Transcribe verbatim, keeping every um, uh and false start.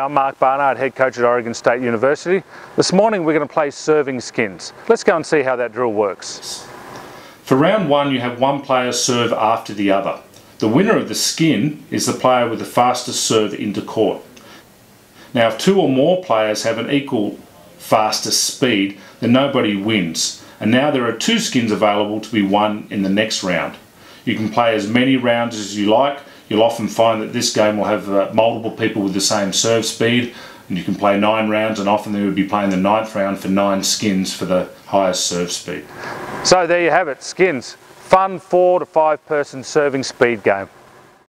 I'm Mark Barnard, head coach at Oregon State University. This morning we're going to play serving skins. Let's go and see how that drill works. For round one, you have one player serve after the other. The winner of the skin is the player with the fastest serve into court. Now, if two or more players have an equal fastest speed, then nobody wins. And now there are two skins available to be won in the next round. You can play as many rounds as you like. You'll often find that this game will have uh, multiple people with the same serve speed, and you can play nine rounds, and often they would be playing the ninth round for nine skins for the highest serve speed. So there you have it, skins. Fun four to five person serving speed game.